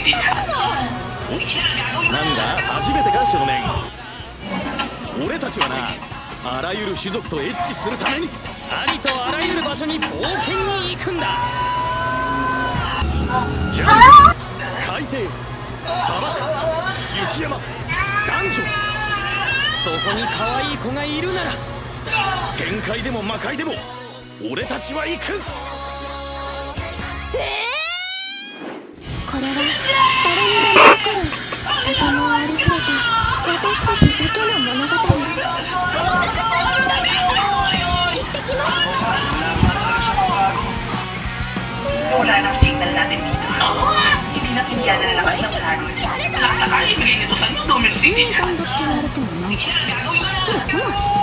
なんだ、初めてか少年。俺たちはな、あらゆる種族とエッチするためにありとあらゆる場所に冒険に行くんだ。ジャンプ、海底、砂漠、雪山、男女、そこに可愛い子がいるなら天界でも魔界でも俺たちは行く。 これは誰にでも起こる、とてもありふれた私たちだけの物語。行ってきます。 Wala nang signal natin dito. Hindi na iyan na lakas ng dragon. Nasa kali, bigay nito sa Domino City. Sige na, gagawin mo.